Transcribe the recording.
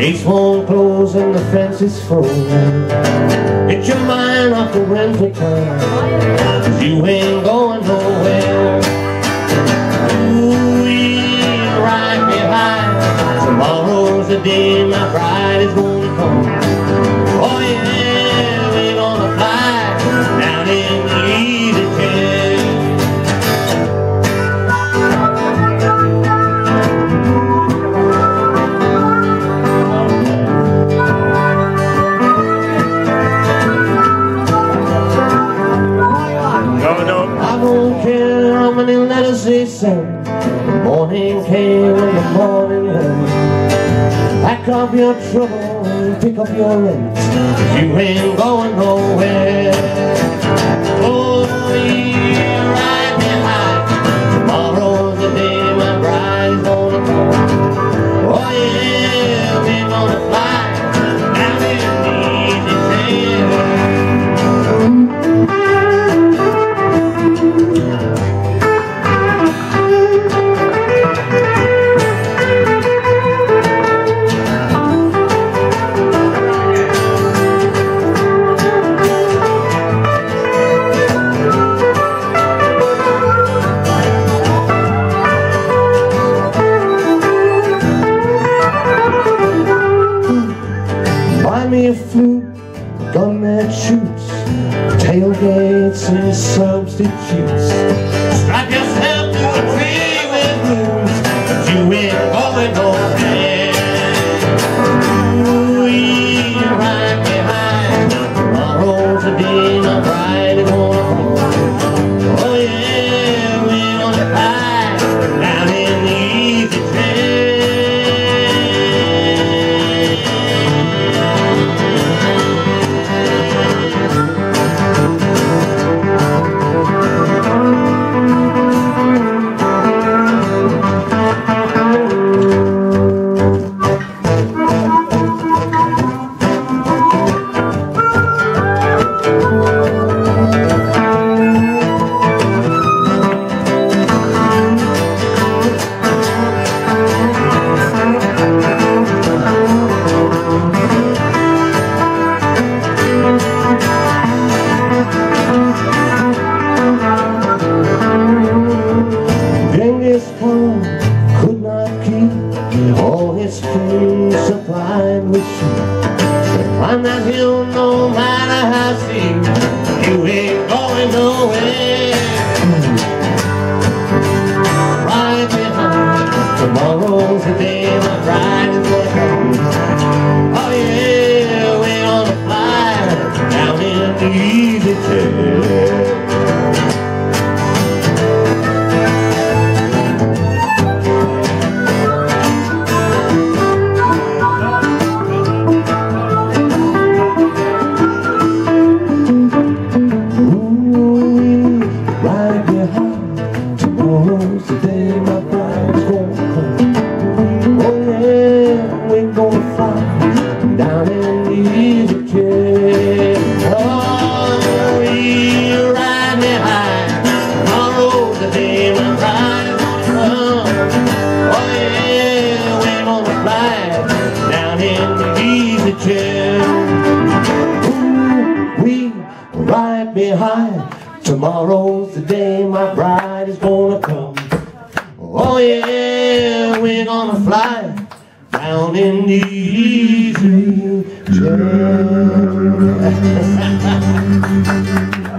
gates won't close and the fence is full. Get your mind off the winter time, 'cause you ain't going nowhere. Ooh, yeah, right behind. Tomorrow's the day my bride is gonna come. Oh yeah, we're gonna fly down in the easy chair. I don't care how many letters they send. The morning came and the morning went. Pack up your trouble and pick up your rent. You ain't going nowhere. Oh, yeah, right behind. Tomorrow's the day my bride's gonna come. Oh yeah, we're gonna fly down in the easy chair. Buy me a flute, a gun that shoots, tailgates and substitutes. Strap yourself to a tree with roots, but you ain't going nowhere. Ooh, yeah, right behind. Tomorrow's the day my bride is gonna come. Oh yeah, we're gonna fly down in the easy chair. Could not keep all his strings supplied with sheep. Climb that hill no matter how steep, you ain't going nowhere. Right behind. Tomorrow's the day my bride is gonna come. Oh yeah, we're gonna fly down in the easy chair. Tomorrow's the day my bride's gonna come. Oh yeah, we're gonna fly down in the easy chair. Oh, we're right behind. Tomorrow's the day my bride's gonna come. Oh yeah, we're gonna fly down in the easy chair. Ooh, we right behind. Tomorrow's the day my bride is gonna come. Oh yeah, we're gonna fly down in the easy chair.